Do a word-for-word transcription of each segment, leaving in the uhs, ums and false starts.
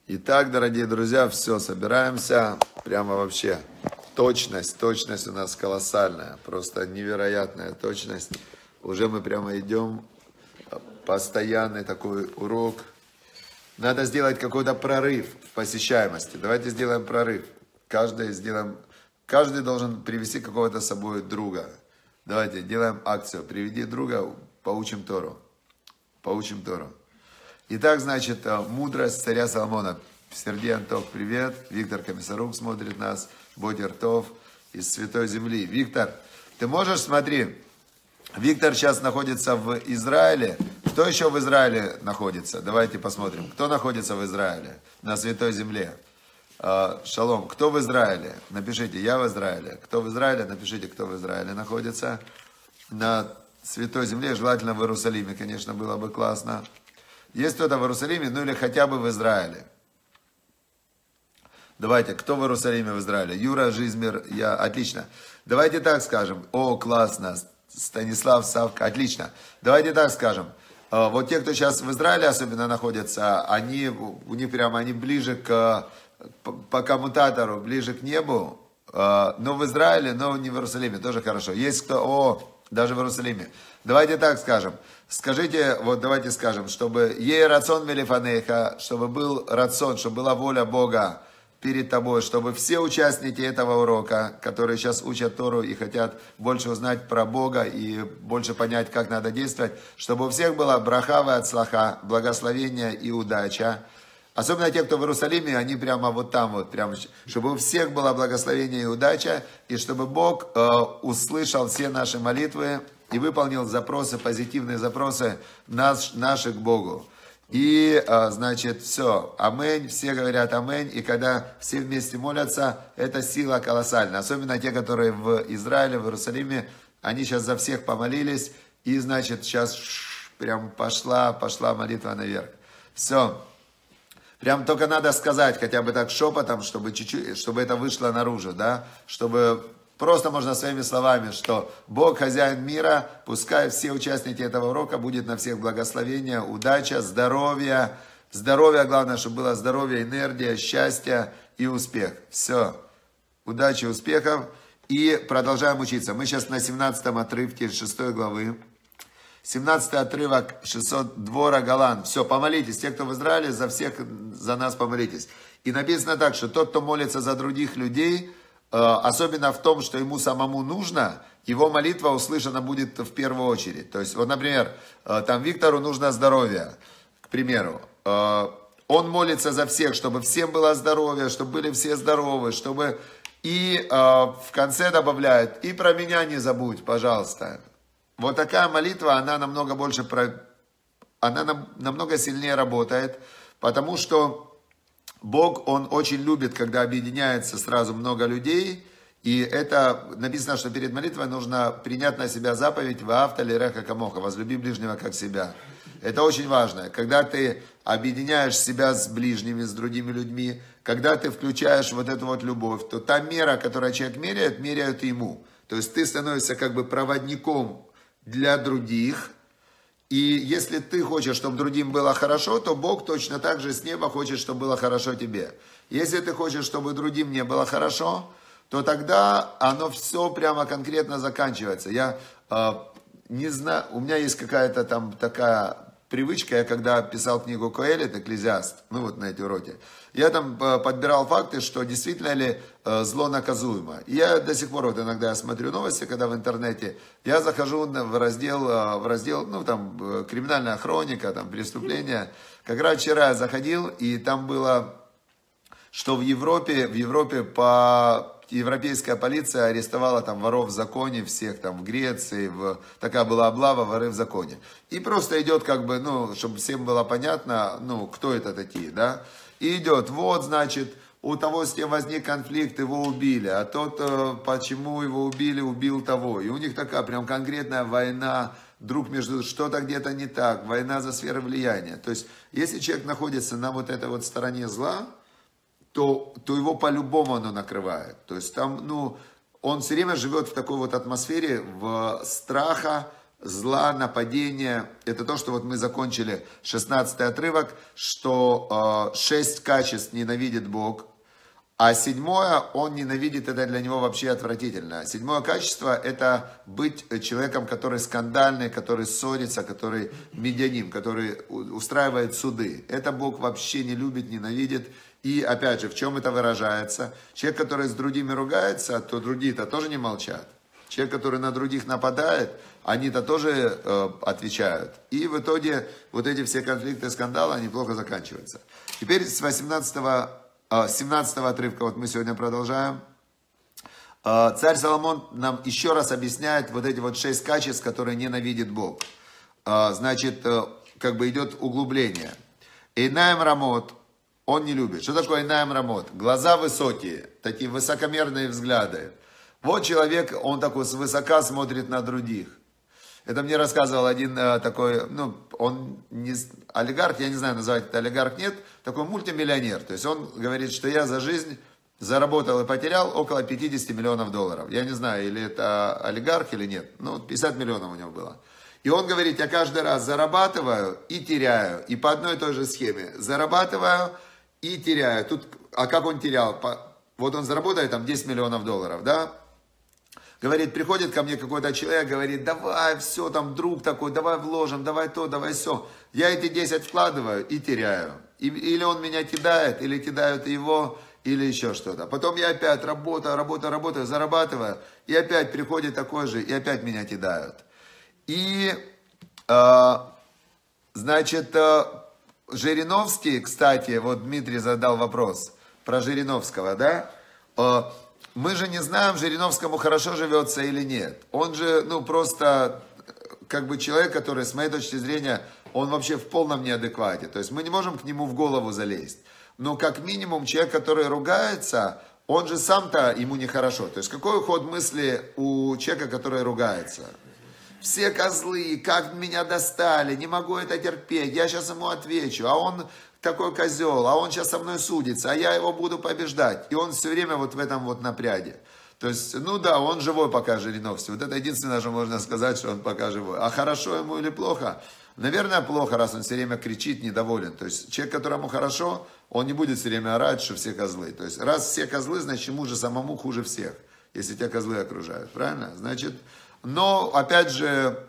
Итак, дорогие друзья, все, собираемся. Прямо вообще точность, точность у нас колоссальная. Просто невероятная точность. Уже мы прямо идем. Постоянный такой урок. Надо сделать какой-то прорыв в посещаемости. Давайте сделаем прорыв. Каждый, сделаем, каждый должен привести какого-то с собой друга. Давайте делаем акцию. Приведи друга, поучим Тору. Поучим Тору. Итак, значит, мудрость царя Соломона. Сергей Антох, привет. Виктор Комиссарук смотрит нас. Бодер Тов из Святой Земли. Виктор, ты можешь, смотри, Виктор сейчас находится в Израиле. Кто еще в Израиле находится? Давайте посмотрим. Кто находится в Израиле? На Святой Земле. Шалом. Кто в Израиле? Напишите, я в Израиле. Кто в Израиле? Напишите, кто в Израиле находится. На Святой Земле, желательно в Иерусалиме, конечно, было бы классно. Есть кто-то в Иерусалиме, ну или хотя бы в Израиле. Давайте, кто в Иерусалиме, в Израиле? Юра, Жизмир, я, отлично. Давайте так скажем. О, классно. Станислав, Савка, отлично. Давайте так скажем. Вот те, кто сейчас в Израиле особенно находятся, они, у них прямо, они ближе к, по коммутатору, ближе к небу. Но в Израиле, но не в Иерусалиме, тоже хорошо. Есть кто, о, даже в Иерусалиме. Давайте так скажем. Скажите, вот давайте скажем, чтобы ей рацион мелифанейха, чтобы был рацион, чтобы была воля Бога перед тобой, чтобы все участники этого урока, которые сейчас учат Тору и хотят больше узнать про Бога и больше понять, как надо действовать, чтобы у всех была браха от слаха, благословение и удача. Особенно те, кто в Иерусалиме, они прямо вот там вот, прямо, чтобы у всех было благословение и удача, и чтобы Бог э, услышал все наши молитвы и выполнил запросы, позитивные запросы наш, наши к Богу. И, значит, все, аминь, все говорят аминь, и когда все вместе молятся, это сила колоссальная. Особенно те, которые в Израиле, в Иерусалиме, они сейчас за всех помолились, и, значит, сейчас прям пошла, пошла молитва наверх. Все. Прям только надо сказать, хотя бы так шепотом, чтобы чуть-чуть, чтобы это вышло наружу, да, чтобы... Просто можно своими словами, что Бог хозяин мира, пускай все участники этого урока будет на всех благословения, удача, здоровье. Здоровье, главное, чтобы было здоровье, энергия, счастье и успех. Все. Удачи, успехов. И продолжаем учиться. Мы сейчас на семнадцатом отрывке шестой главы. семнадцатый отрывок, шестьсот, двора Голан. Все, помолитесь. Те, кто в Израиле, за всех, за нас помолитесь. И написано так, что тот, кто молится за других людей... Особенно в том, что ему самому нужно, его молитва услышана будет в первую очередь. То есть, вот, например, там Виктору нужно здоровье, к примеру. Он молится за всех, чтобы всем было здоровье, чтобы были все здоровы, чтобы... И в конце добавляет, и про меня не забудь, пожалуйста. Вот такая молитва, она намного больше, про... она намного сильнее работает, потому что... Бог, Он очень любит, когда объединяется сразу много людей, и это написано, что перед молитвой нужно принять на себя заповедь «Ваавта лиреха камоха», «Возлюби ближнего как себя». Это очень важно. Когда ты объединяешь себя с ближними, с другими людьми, когда ты включаешь вот эту вот любовь, то та мера, которую человек меряет, меряют ему. То есть ты становишься как бы проводником для других. И если ты хочешь, чтобы другим было хорошо, то Бог точно так же с неба хочет, чтобы было хорошо тебе. Если ты хочешь, чтобы другим не было хорошо, то тогда оно все прямо конкретно заканчивается. Я э, не знаю, у меня есть какая-то там такая привычка, я когда писал книгу Коэлет, Экклезиаст, ну вот на эти уроки, я там подбирал факты, что действительно ли зло наказуемо. И я до сих пор вот иногда смотрю новости, когда в интернете, я захожу в раздел, в раздел, ну там, криминальная хроника, там, преступления. Как раз вчера я заходил, и там было, что в Европе, в Европе по... Европейская полиция арестовала там воров в законе всех, там в Греции, в... такая была облава, воры в законе. И просто идет как бы, ну, чтобы всем было понятно, ну, кто это такие, да. И идет, вот, значит, у того с тем возник конфликт, его убили, а тот, почему его убили, убил того. И у них такая прям конкретная война, друг между, что-то где-то не так, война за сферы влияния. То есть, если человек находится на вот этой вот стороне зла, То, то его по-любому оно накрывает. То есть там, ну, он все время живет в такой вот атмосфере в страха, зла, нападения. Это то, что вот мы закончили шестнадцатый отрывок, что э, шесть качеств ненавидит Бог. А седьмое, он ненавидит, это для него вообще отвратительно. Седьмое качество, это быть человеком, который скандальный, который ссорится, который медианим, который устраивает суды. Это Бог вообще не любит, ненавидит. И опять же, в чем это выражается? Человек, который с другими ругается, то другие-то тоже не молчат. Человек, который на других нападает, они-то тоже э, отвечают. И в итоге вот эти все конфликты и скандалы, они плохо заканчиваются. Теперь с восемнадцатого... семнадцатого отрывка, вот мы сегодня продолжаем. Царь Соломон нам еще раз объясняет вот эти вот шесть качеств, которые ненавидит Бог. Значит, как бы идет углубление. Эйнаем рамот, он не любит. Что такое эйнаем рамот? Глаза высокие, такие высокомерные взгляды. Вот человек, он такой свысока смотрит на других. Это мне рассказывал один э, такой, ну, он не олигарх, я не знаю, называть это олигарх, нет, такой мультимиллионер. То есть он говорит, что я за жизнь заработал и потерял около пятьдесят миллионов долларов. Я не знаю, или это олигарх, или нет. Ну, пятьдесят миллионов у него было. И он говорит, я каждый раз зарабатываю и теряю. И по одной и той же схеме. Зарабатываю и теряю. Тут, а как он терял? Вот он заработает там десять миллионов долларов, да? Говорит, приходит ко мне какой-то человек, говорит, давай, все, там, друг такой, давай вложим, давай то, давай все. Я эти десять вкладываю и теряю. И, или он меня кидает, или кидают его, или еще что-то. Потом я опять работаю, работаю, работаю, зарабатываю, и опять приходит такой же, и опять меня кидают. И, э, значит, э, Жириновский, кстати, вот Дмитрий задал вопрос про Жириновского, да, э, мы же не знаем, Жириновскому хорошо живется или нет. Он же, ну, просто, как бы человек, который, с моей точки зрения, он вообще в полном неадеквате. То есть мы не можем к нему в голову залезть. Но как минимум человек, который ругается, он же сам-то ему нехорошо. То есть какой ход мысли у человека, который ругается? Все козлы, как меня достали, не могу это терпеть, я сейчас ему отвечу, а он... такой козел, а он сейчас со мной судится, а я его буду побеждать. И он все время вот в этом вот напряге. То есть, ну да, он живой пока, Жириновский. Вот это единственное, что можно сказать, что он пока живой. А хорошо ему или плохо? Наверное, плохо, раз он все время кричит, недоволен. То есть, человек, которому хорошо, он не будет все время орать, что все козлы. То есть, раз все козлы, значит, ему же самому хуже всех, если тебя козлы окружают. Правильно? Значит, но, опять же...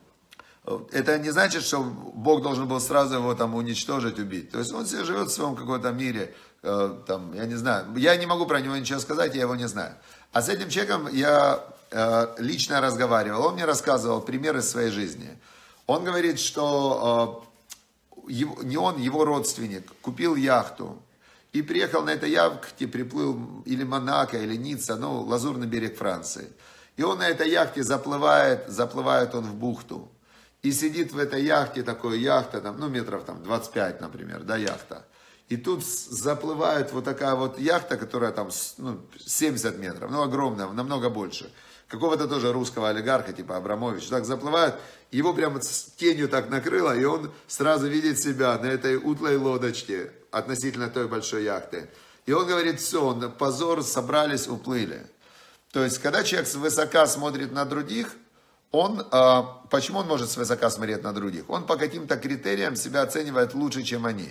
Это не значит, что Бог должен был сразу его там уничтожить, убить. То есть он себе живет в своем каком-то мире, э, там, я не знаю. Я не могу про него ничего сказать, я его не знаю. А с этим человеком я э, лично разговаривал. Он мне рассказывал примеры своей жизни. Он говорит, что э, его, не он, его родственник купил яхту и приехал на этой яхте, приплыл или Монако, или Ницца, ну, Лазурный берег Франции. И он на этой яхте заплывает, заплывает он в бухту. И сидит в этой яхте, такой яхта, там, ну, метров там, двадцать пять, например, да, яхта. И тут заплывает вот такая вот яхта, которая там, ну, семьдесят метров, ну, огромная, намного больше. Какого-то тоже русского олигарха, типа Абрамович, так заплывает, его прямо с тенью так накрыло, и он сразу видит себя на этой утлой лодочке относительно той большой яхты. И он говорит, все, он, позор, собрались, уплыли. То есть, когда человек свысока смотрит на других, он, э, почему он может свысока смотреть на других? Он по каким-то критериям себя оценивает лучше, чем они.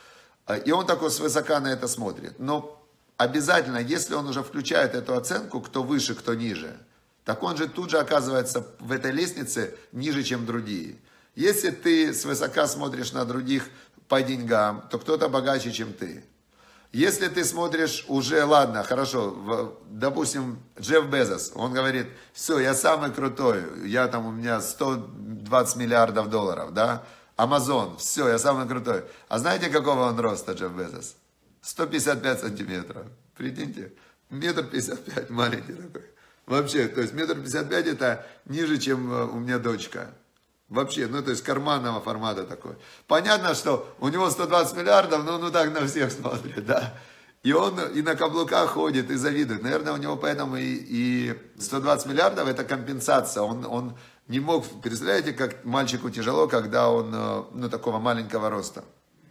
И он такой свысока на это смотрит. Но обязательно, если он уже включает эту оценку, кто выше, кто ниже, так он же тут же оказывается в этой лестнице ниже, чем другие. Если ты свысока смотришь на других по деньгам, то кто-то богаче, чем ты. Если ты смотришь уже, ладно, хорошо, допустим, Джефф Безос, он говорит, все, я самый крутой, я там, у меня сто двадцать миллиардов долларов, да, Амазон, все, я самый крутой. А знаете, какого он роста, Джефф Безос? сто пятьдесят пять сантиметров, прикиньте, метр пятьдесят пять, маленький такой. Вообще, то есть метр пятьдесят пять это ниже, чем у меня дочка. Вообще, ну, то есть карманного формата такой. Понятно, что у него сто двадцать миллиардов, но ну так на всех смотрит, да. И он и на каблуках ходит, и завидует. Наверное, у него поэтому и, и сто двадцать миллиардов это компенсация. Он, он не мог, представляете, как мальчику тяжело, когда он, ну, такого маленького роста.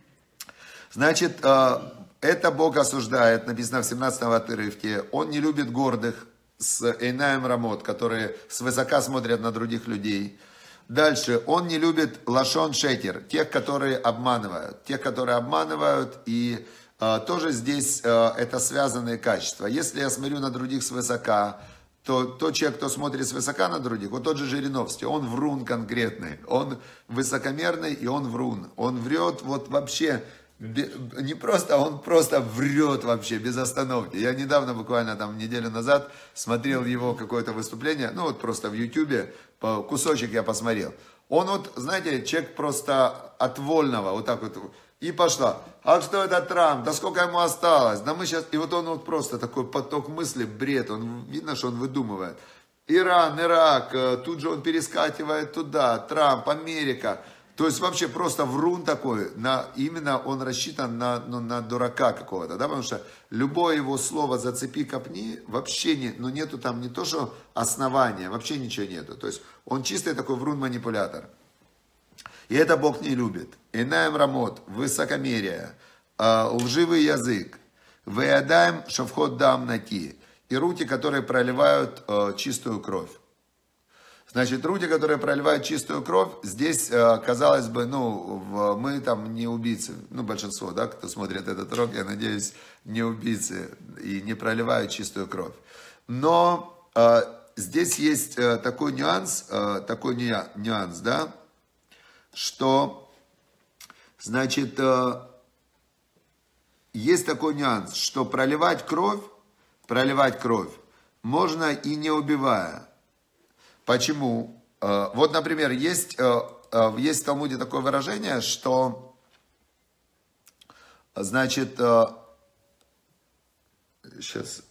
Значит, это Бог осуждает, написано в семнадцатом отрывке. Он не любит гордых с Эйнаем Рамот, которые свысока смотрят на других людей. Дальше, он не любит лашон шекер, тех, которые обманывают. Тех, которые обманывают, и э, тоже здесь э, это связанные качества. Если я смотрю на других свысока, то тот человек, кто смотрит свысока на других, вот тот же Жириновский, он врун конкретный, он высокомерный и он врун. Он врет вот вообще, не просто, он просто врет вообще без остановки. Я недавно, буквально там неделю назад, смотрел его какое-то выступление, ну вот просто в Ютубе, кусочек я посмотрел. Он вот, знаете, человек просто от вольного, вот так вот, и пошла. А что это Трамп? Да сколько ему осталось? Да мы сейчас... И вот он вот просто такой поток мысли, бред, он, видно, что он выдумывает. Иран, Ирак, тут же он перескакивает туда, Трамп, Америка. То есть вообще просто врун такой, на, именно он рассчитан на, ну, на дурака какого-то, да, потому что любое его слово зацепи, копни, вообще не, ну нету там не то, что основания, вообще ничего нету. То есть он чистый такой врун-манипулятор. И это Бог не любит. Инаем рамот, высокомерие, лживый язык, веядаем шавхот дам нати, и руки, которые проливают чистую кровь. Значит, люди, которые проливают чистую кровь, здесь, казалось бы, ну, мы там не убийцы, ну, большинство, да, кто смотрит этот урок, я надеюсь, не убийцы и не проливают чистую кровь. Но э, здесь есть э, такой нюанс, э, такой нюанс, да, что, значит, э, есть такой нюанс, что проливать кровь, проливать кровь можно и не убивая. Почему? Вот, например, есть, есть в Талмуде такое выражение, что, значит, сейчас,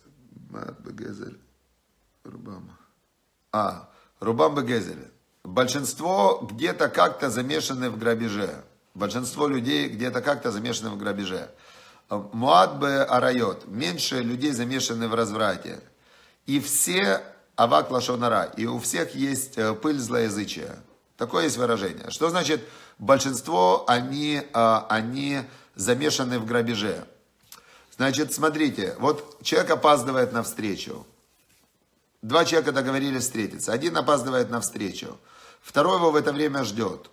а, Рубам Бегезель. Большинство где-то как-то замешаны в грабеже. Большинство людей где-то как-то замешаны в грабеже. Муад бе арайот. Меньше людей замешаны в разврате. И все... Авак лашонара. И у всех есть пыль злоязычия. Такое есть выражение. Что значит большинство, они, они замешаны в грабеже? Значит, смотрите, вот человек опаздывает на встречу. Два человека договорились встретиться. Один опаздывает на встречу. Второй его в это время ждет.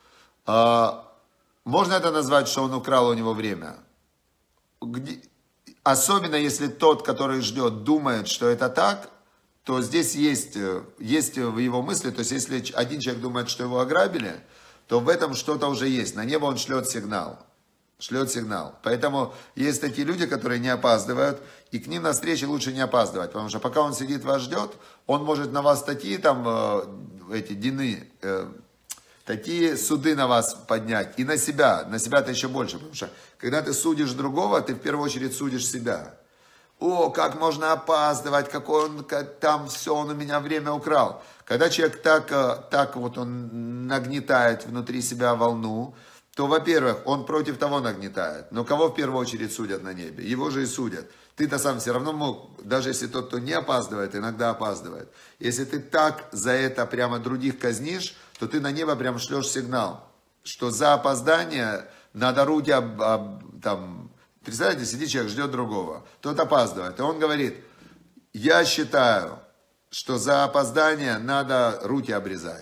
Можно это назвать, что он украл у него время? Где... Особенно если тот, который ждет, думает, что это так, то здесь есть, есть в его мысли, то есть если один человек думает, что его ограбили, то в этом что-то уже есть. На небо он шлет сигнал. Шлет сигнал. Поэтому есть такие люди, которые не опаздывают, и к ним на встрече лучше не опаздывать, потому что пока он сидит, вас ждет, он может на вас такие там, эти дины, такие суды на вас поднять, и на себя, на себя-то еще больше, потому что когда ты судишь другого, ты в первую очередь судишь себя. О, как можно опаздывать, какой он там все, он у меня время украл. Когда человек так, так вот он нагнетает внутри себя волну, то, во-первых, он против того нагнетает. Но кого в первую очередь судят на небе? Его же и судят. Ты-то сам все равно мог, даже если тот, кто не опаздывает, иногда опаздывает. Если ты так за это прямо других казнишь, то ты на небо прям шлешь сигнал, что за опоздание надо руки об, об, там... Представляете, сидит человек, ждет другого, тот опаздывает, и он говорит, я считаю, что за опоздание надо руки обрезать.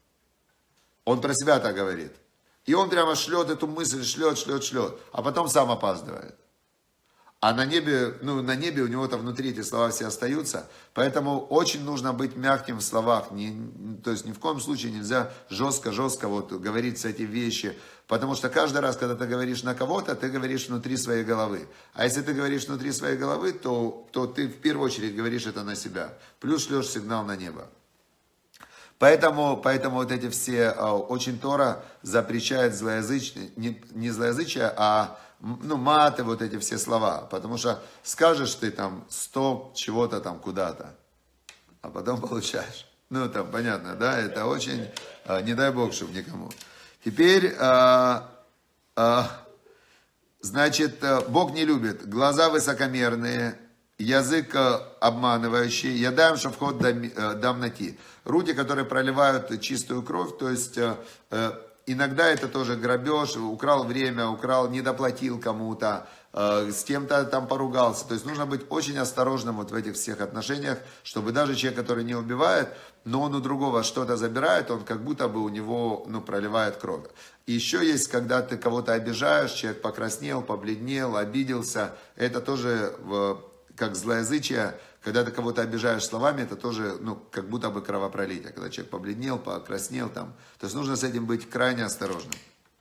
Он про себя так говорит. И он прямо шлет эту мысль, шлет, шлет, шлет, а потом сам опаздывает. А на небе, ну, на небе у него-то внутри эти слова все остаются. Поэтому очень нужно быть мягким в словах. Не, то есть ни в коем случае нельзя жестко-жестко вот говорить все эти вещи. Потому что каждый раз, когда ты говоришь на кого-то, ты говоришь внутри своей головы. А если ты говоришь внутри своей головы, то, то ты в первую очередь говоришь это на себя. Плюс шлешь сигнал на небо. Поэтому, поэтому вот эти все, очень Тора запрещает злоязычие, не, не злоязычие, а ну, маты, вот эти все слова. Потому что скажешь ты там сто чего-то там куда-то, а потом получаешь. Ну, там понятно, да, это очень, не дай Бог, чтобы никому. Теперь, а, а, значит, Бог не любит глаза высокомерные, язык обманывающий, ядаем шавхот дам нати. Руки, которые проливают чистую кровь, то есть иногда это тоже грабеж, украл время, украл, не доплатил кому-то, с кем-то там поругался. То есть нужно быть очень осторожным вот в этих всех отношениях, чтобы даже человек, который не убивает, но он у другого что-то забирает, он как будто бы у него, ну, проливает кровь. И еще есть, когда ты кого-то обижаешь, человек покраснел, побледнел, обиделся, это тоже как злоязычие. Когда ты кого-то обижаешь словами, это тоже, ну, как будто бы кровопролитие. Когда человек побледнел, покраснел там. То есть нужно с этим быть крайне осторожным.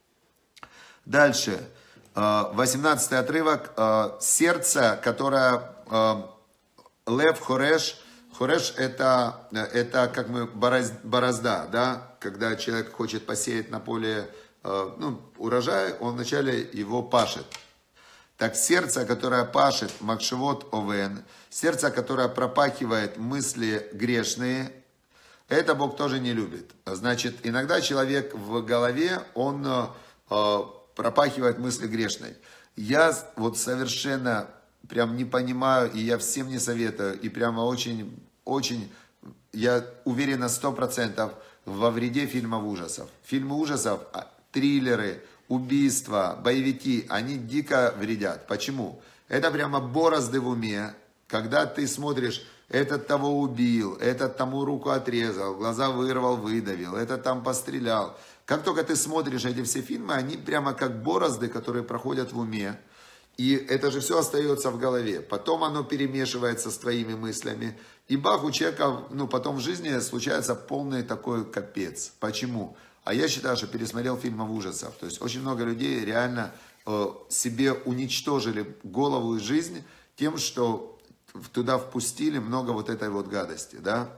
Дальше. восемнадцатый отрывок. Сердце, которое... Лев хореш. Хореш это, это как мы, борозда, да? Когда человек хочет посеять на поле, ну, урожай, он вначале его пашет. Так сердце, которое пашет, макшевот овен, сердце, которое пропахивает мысли грешные, это Бог тоже не любит. Значит, иногда человек в голове, он э, пропахивает мысли грешные. Я вот совершенно прям не понимаю, и я всем не советую, и прямо очень, очень, я уверен на сто процентов во вреде фильмов ужасов. Фильмы ужасов, триллеры, убийства, боевики, они дико вредят. Почему? Это прямо борозды в уме, когда ты смотришь, этот того убил, этот тому руку отрезал, глаза вырвал, выдавил, этот там пострелял. Как только ты смотришь эти все фильмы, они прямо как борозды, которые проходят в уме. И это же все остается в голове. Потом оно перемешивается с твоими мыслями. И бах, у человека, ну, потом в жизни случается полный такой капец. Почему? А я считаю, что пересмотрел фильмов ужасов. То есть очень много людей реально э, себе уничтожили голову и жизнь тем, что туда впустили много вот этой вот гадости, да.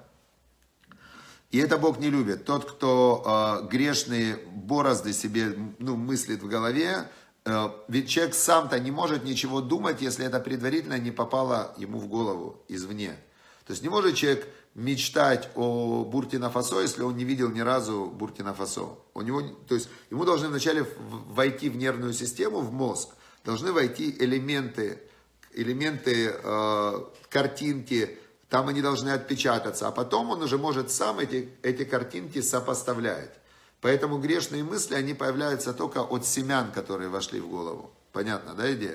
И это Бог не любит. Тот, кто э, грешные борозды себе, ну, мыслит в голове, э, ведь человек сам-то не может ничего думать, если это предварительно не попало ему в голову извне. То есть не может человек мечтать о Буркина-Фасо, если он не видел ни разу Буркина-Фасо. У него, то есть ему должны вначале войти в нервную систему, в мозг, должны войти элементы, элементы э, картинки, там они должны отпечататься, а потом он уже может сам эти, эти картинки сопоставлять. Поэтому грешные мысли, они появляются только от семян, которые вошли в голову. Понятно, да, идея?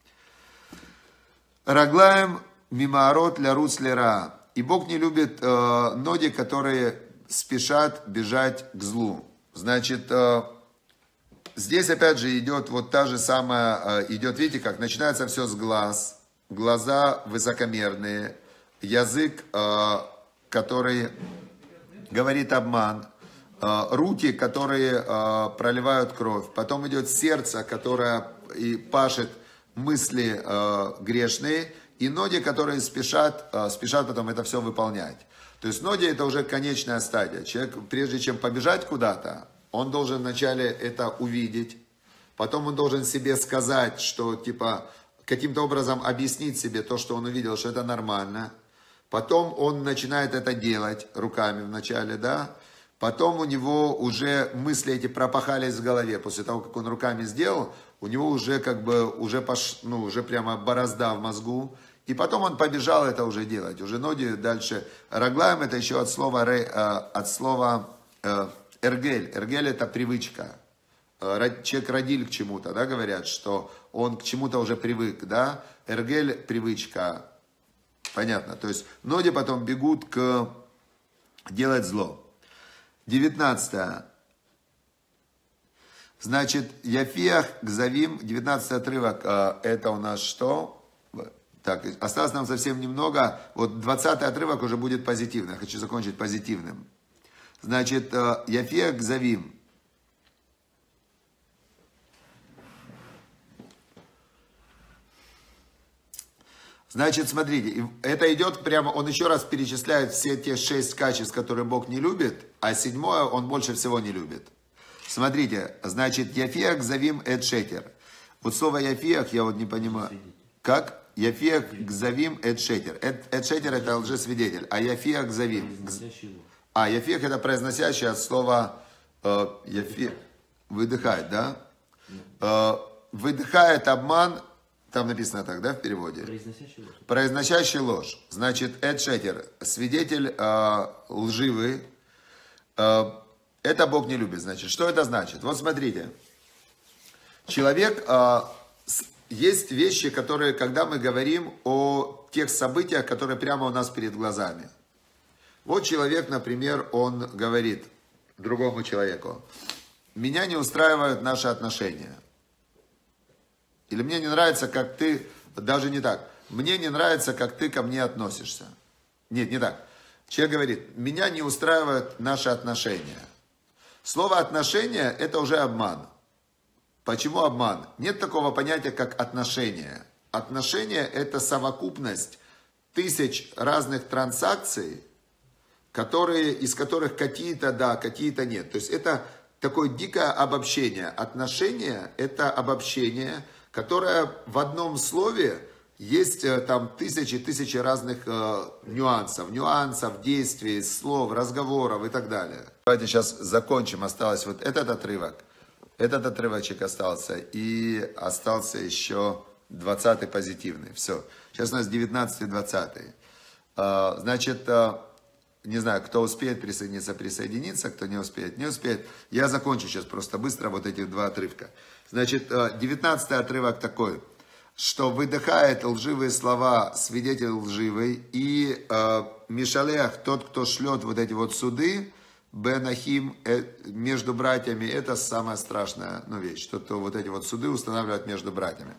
Раглаем мимаарот ля руцлера. И Бог не любит э, ноги, которые спешат бежать к злу. Значит, э, здесь опять же идет вот та же самая, э, идет, видите, как начинается все с глаз, глаза высокомерные, язык, э, который говорит обман, э, руки, которые э, проливают кровь, потом идет сердце, которое и пашет мысли э, грешные, и ноги, которые спешат, спешат потом это все выполнять. То есть ноги это уже конечная стадия. Человек, прежде чем побежать куда-то, он должен вначале это увидеть, потом он должен себе сказать, что типа каким-то образом объяснить себе то, что он увидел, что это нормально. Потом он начинает это делать руками вначале, да. Потом у него уже мысли эти пропахались в голове. После того, как он руками сделал, у него уже как бы, уже, пош... ну, уже прямо борозда в мозгу. И потом он побежал это уже делать. Уже ноги дальше. Раглаем это еще от слова, от слова эргель. Эргель это привычка. Человек родил к чему-то, да, говорят, что он к чему-то уже привык, да. Эргель привычка. Понятно. То есть ноги потом бегут к делать зло. девятнадцатое. Значит, Яфиах Гзавим, девятнадцатый отрывок, это у нас что? Так, осталось нам совсем немного. Вот двадцатый отрывок уже будет позитивный. Я хочу закончить позитивным. Значит, Яфиах Гзавим. Значит, смотрите, это идет прямо, он еще раз перечисляет все те шесть качеств, которые Бог не любит, а седьмое он больше всего не любит. Смотрите, значит, Яфиах Гзавим эт шетер. Вот слово Яфиах я вот не понимаю. Как? Яфиах Гзавим эт шетер. Эт шетер это лжесвидетель, а Яфиах Гзавим. А, Яфиах это произносящее от слова э, яфи, выдыхает, да? Э, выдыхает обман, там написано так, да, в переводе? Произносящий ложь. Произносящий ложь. Значит, эт шетер, свидетель э, лживый. Э, Это Бог не любит. Значит, что это значит? Вот смотрите. Человек, э, есть вещи, которые, когда мы говорим о тех событиях, которые прямо у нас перед глазами. Вот человек, например, он говорит другому человеку: меня не устраивают наши отношения. Или мне не нравится, как ты, даже не так, мне не нравится, как ты ко мне относишься. Нет, не так. Человек говорит: меня не устраивают наши отношения. Слово отношения это уже обман. Почему обман? Нет такого понятия, как отношения. Отношения это совокупность тысяч разных транзакций, которые, из которых какие-то да, какие-то нет. То есть это такое дикое обобщение. Отношения это обобщение, которое в одном слове есть там тысячи-тысячи разных э, нюансов. Нюансов, действий, слов, разговоров и так далее. Давайте сейчас закончим. Осталось вот этот отрывок. Этот отрывочек остался. И остался еще двадцатый позитивный. Все. Сейчас у нас девятнадцатый, двадцатый. Э, значит, э, не знаю, кто успеет присоединиться, присоединиться. Кто не успеет, не успеет. Я закончу сейчас просто быстро вот эти два отрывка. Значит, девятнадцатый отрывок такой, что выдыхает лживые слова свидетель лживый, и э, Мишалех, тот, кто шлет вот эти вот суды, Бенахим, э, между братьями, это самая страшная ну, вещь, что то вот эти вот суды устанавливают между братьями.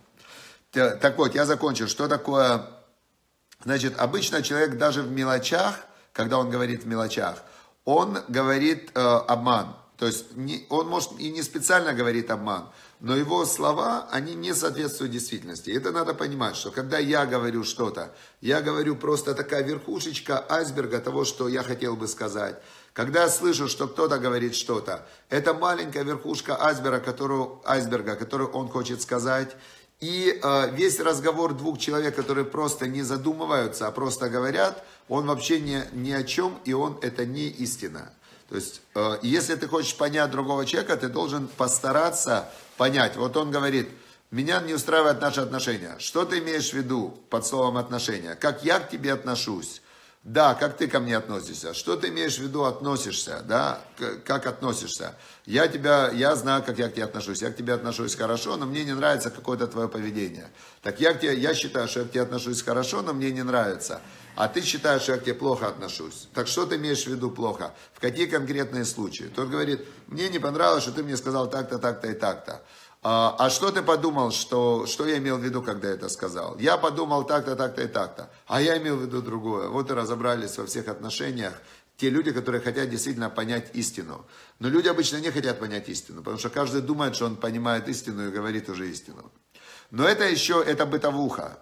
Так вот, я закончил. Что такое? Значит, обычно человек даже в мелочах, когда он говорит в мелочах, он говорит э, обман. То есть не, он может и не специально говорит обман, но его слова, они не соответствуют действительности. Это надо понимать, что когда я говорю что-то, я говорю просто такая верхушечка айсберга того, что я хотел бы сказать. Когда я слышу, что кто-то говорит что-то, это маленькая верхушка айсберга, которую, айсберга, которую он хочет сказать. И э, весь разговор двух человек, которые просто не задумываются, а просто говорят, он вообще не, ни о чем, и он это не истина. То есть, э, если ты хочешь понять другого человека, ты должен постараться понять. Вот он говорит: меня не устраивают наши отношения. Что ты имеешь в виду под словом отношения? Как я к тебе отношусь? Да, как ты ко мне относишься? Что ты имеешь в виду относишься? Да, как относишься? Я тебя, я знаю, как я к тебе отношусь. Я к тебе отношусь хорошо, но мне не нравится какое-то твое поведение. Так я к тебе, я считаю, что я к тебе отношусь хорошо, но мне не нравится. А ты считаешь, что я к тебе плохо отношусь. Так что ты имеешь в виду плохо? В какие конкретные случаи? Тот говорит: мне не понравилось, что ты мне сказал так-то, так-то и так-то. А, а что ты подумал, что, что я имел в виду, когда это сказал? Я подумал так-то, так-то и так-то. А я имел в виду другое. Вот и разобрались во всех отношениях те люди, которые хотят действительно понять истину. Но люди обычно не хотят понять истину, потому что каждый думает, что он понимает истину и говорит уже истину. Но это еще, это бытовуха.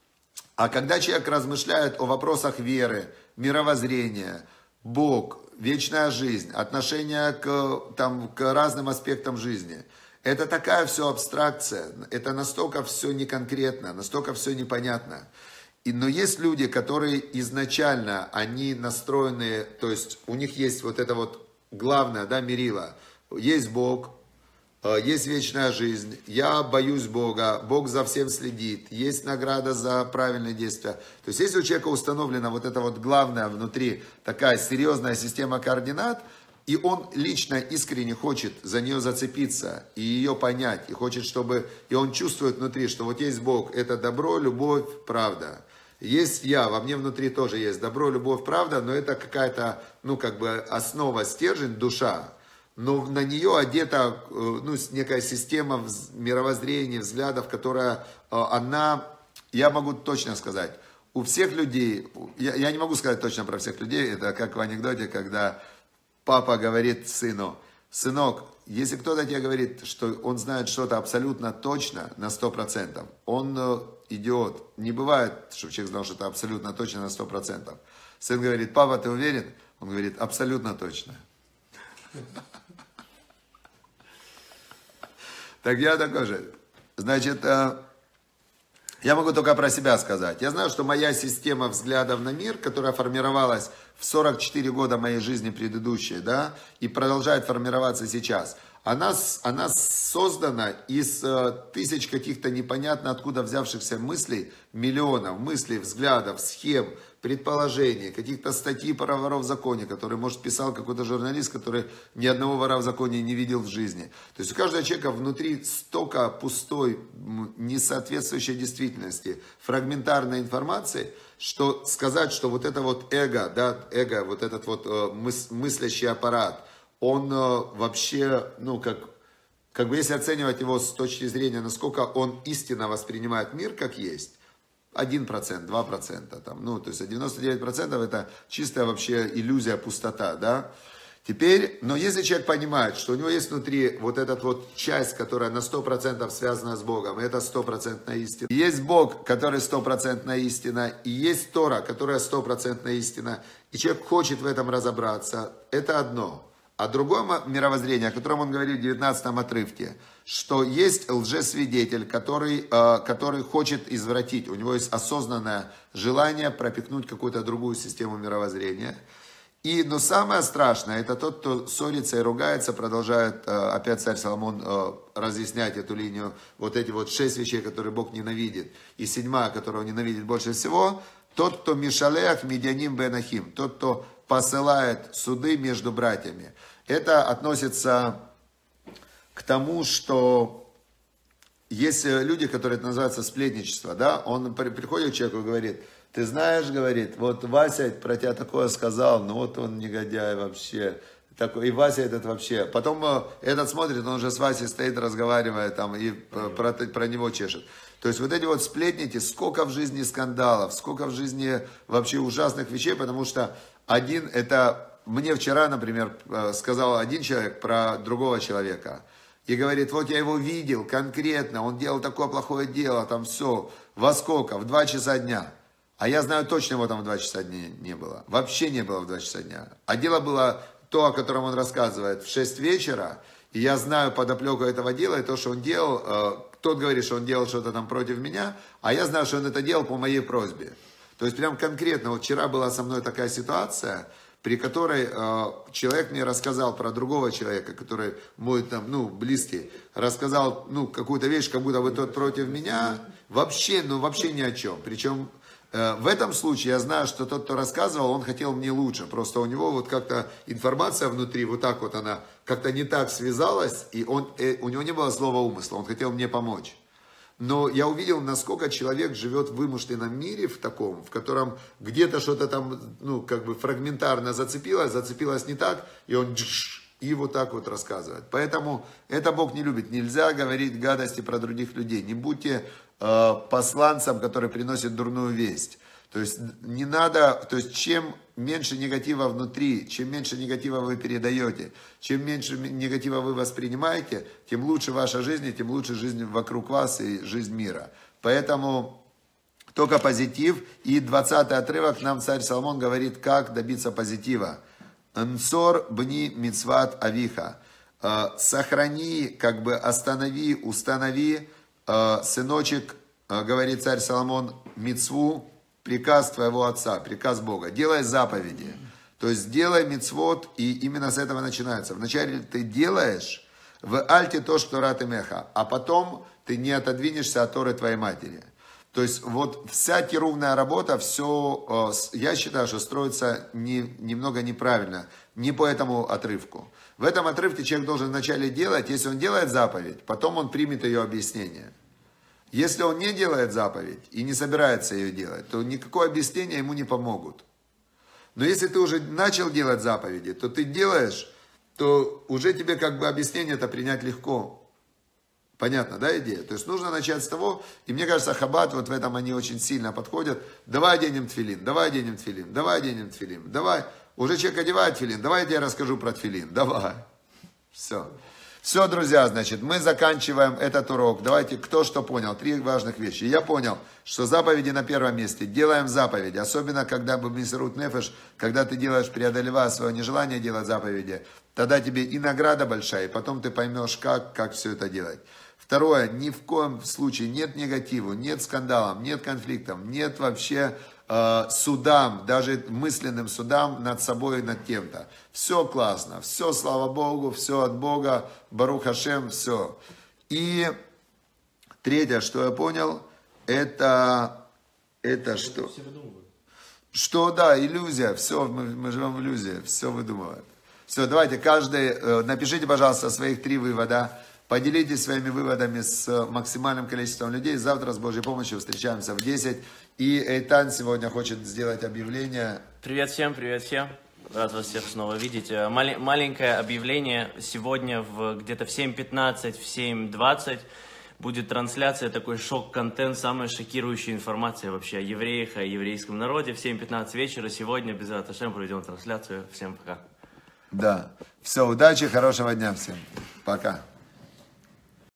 А когда человек размышляет о вопросах веры, мировоззрения, Бог, вечная жизнь, отношение к, там, к разным аспектам жизни, это такая все абстракция, это настолько все неконкретно, настолько все непонятно. И, но есть люди, которые изначально, они настроены, то есть у них есть вот это вот главное, да, мерило. Есть Бог, есть вечная жизнь, я боюсь Бога, Бог за всем следит, есть награда за правильные действия. То есть если у человека установлена вот эта вот главная внутри такая серьезная система координат, и он лично искренне хочет за нее зацепиться и ее понять, и хочет, чтобы, и он чувствует внутри, что вот есть Бог, это добро, любовь, правда. Есть я, во мне внутри тоже есть добро, любовь, правда, но это какая-то, ну, как бы основа, стержень, душа. Но на нее одета, ну, некая система мировоззрения, взглядов, которая, она, я могу точно сказать, у всех людей, я, я не могу сказать точно про всех людей, это как в анекдоте, когда папа говорит сыну: сынок, если кто-то тебе говорит, что он знает что-то абсолютно точно, на сто процентов, он идиот. Не бывает, чтобы человек знал что-то абсолютно точно на сто процентов. Сын говорит: папа, ты уверен? Он говорит: абсолютно точно. Так я такой же. Значит, я могу только про себя сказать. Я знаю, что моя система взглядов на мир, которая формировалась в сорок четыре года моей жизни предыдущей, да, и продолжает формироваться сейчас, Она, она создана из э, тысяч каких-то непонятно откуда взявшихся мыслей, миллионов мыслей, взглядов, схем, предположений, каких-то статей про воров в законе, которые, может, писал какой-то журналист, который ни одного вора в законе не видел в жизни. То есть у каждого человека внутри столько пустой, несоответствующей действительности, фрагментарной информации, что сказать, что вот это вот эго, да, эго, вот этот вот э, мыс, мыслящий аппарат, он э, вообще, ну, как, как бы если оценивать его с точки зрения, насколько он истинно воспринимает мир как есть, один процент, два процента, там, ну, то есть девяносто девять процентов это чистая вообще иллюзия, пустота, да. Теперь, но если человек понимает, что у него есть внутри вот эта вот часть, которая на сто процентов связана с Богом, и это стопроцентная истина. Есть Бог, который стопроцентная истина, и есть Тора, которая стопроцентная истина, и человек хочет в этом разобраться, это одно. А другое мировоззрение, о котором он говорит в девятнадцатом отрывке, что есть лжесвидетель, который, который хочет извратить, у него есть осознанное желание пропихнуть какую-то другую систему мировоззрения. И, но самое страшное, это тот, кто ссорится и ругается, продолжает опять царь Соломон разъяснять эту линию, вот эти вот шесть вещей, которые Бог ненавидит, и седьмая, которую он ненавидит больше всего, тот, кто мишалех медианим бенахим, тот, кто посылает суды между братьями. Это относится к тому, что есть люди, которые это называется сплетничество, да, он приходит к человеку и говорит, ты знаешь, говорит, вот Вася про тебя такое сказал, ну вот он негодяй вообще, такой, и Вася этот вообще, потом этот смотрит, он уже с Васей стоит, разговаривает там и про, про него чешет. То есть вот эти вот сплетники, сколько в жизни скандалов, сколько в жизни вообще ужасных вещей, потому что один это... Мне вчера, например, сказал один человек про другого человека. И говорит, вот я его видел конкретно, он делал такое плохое дело, там все. Во сколько? В два часа дня. А я знаю точно, его там в два часа дня не было. Вообще не было в два часа дня. А дело было то, о котором он рассказывает, в шесть вечера. И я знаю подоплеку этого дела, и то, что он делал. Тот говорит, что он делал что-то там против меня, а я знаю, что он это делал по моей просьбе. То есть прям конкретно, вот вчера была со мной такая ситуация, при которой э, человек мне рассказал про другого человека, который мой там, ну, близкий, рассказал, ну, какую-то вещь, как будто бы тот против меня, вообще, ну, вообще ни о чем. Причем э, в этом случае я знаю, что тот, кто рассказывал, он хотел мне лучше, просто у него вот как-то информация внутри, вот так вот она как-то не так связалась, и он, э, у него не было злого умысла, он хотел мне помочь. Но я увидел, насколько человек живет в вымышленном мире, в таком, в котором где-то что-то там, ну, как бы фрагментарно зацепилось, зацепилось не так, и он и вот так вот рассказывает. Поэтому это Бог не любит. Нельзя говорить гадости про других людей. Не будьте э, посланцем, который приносит дурную весть. То есть не надо, то есть чем меньше негатива внутри, чем меньше негатива вы передаете, чем меньше негатива вы воспринимаете, тем лучше ваша жизнь, и тем лучше жизнь вокруг вас и жизнь мира. Поэтому только позитив. И двадцатый отрывок нам царь Соломон говорит, как добиться позитива. Нсор бни мицват авиха. Сохрани, как бы останови, установи, сыночек, говорит царь Соломон, мицву, приказ твоего отца, приказ Бога. Делай заповеди. То есть делай мицвот, и именно с этого начинается. Вначале ты делаешь в альте то, что рат имеха, а потом ты не отодвинешься от Торы твоей матери. То есть вот вся тирувная работа, все, я считаю, что строится не, немного неправильно, не по этому отрывку. В этом отрывке человек должен вначале делать, если он делает заповедь, потом он примет ее объяснение. Если он не делает заповедь и не собирается ее делать, то никакое объяснение ему не помогут. Но если ты уже начал делать заповеди, то ты делаешь, то уже тебе как бы объяснение это принять легко. Понятно, да, идея? То есть нужно начать с того, и мне кажется, Хаббат, вот в этом они очень сильно подходят. Давай оденем тфилин, давай оденем тфилин, давай оденем тфилин, давай. Уже человек одевает тфилин, давай я тебе расскажу про тфилин, давай. Все. Все, друзья, значит, мы заканчиваем этот урок. Давайте, кто что понял, три важных вещи. Я понял, что заповеди на первом месте. Делаем заповеди, особенно когда бы мисрут нефеш, когда ты делаешь, преодолевая свое нежелание делать заповеди, тогда тебе и награда большая, и потом ты поймешь, как, как все это делать. Второе, ни в коем случае нет негатива, нет скандалов, нет конфликтов, нет вообще э, судам, даже мысленным судам над собой и над кем-то. Все классно, все, слава Богу, все от Бога, Барух Хашем, все. И третье, что я понял, это, это что? Что, да, иллюзия, все, мы, мы живем в иллюзии, все выдумывают. Все, давайте, каждый, напишите, пожалуйста, своих три вывода, поделитесь своими выводами с максимальным количеством людей. Завтра с Божьей помощью встречаемся в десять. И Эйтан сегодня хочет сделать объявление. Привет всем, привет всем. Рад вас всех снова видеть. Мали- маленькое объявление. Сегодня в, где-то в семь пятнадцать, в семь двадцать будет трансляция, такой шок-контент, самая шокирующая информация вообще о евреях, о еврейском народе. В семь пятнадцать вечера сегодня без Раташем проведем трансляцию. Всем пока. Да. Все, удачи, хорошего дня всем. Пока.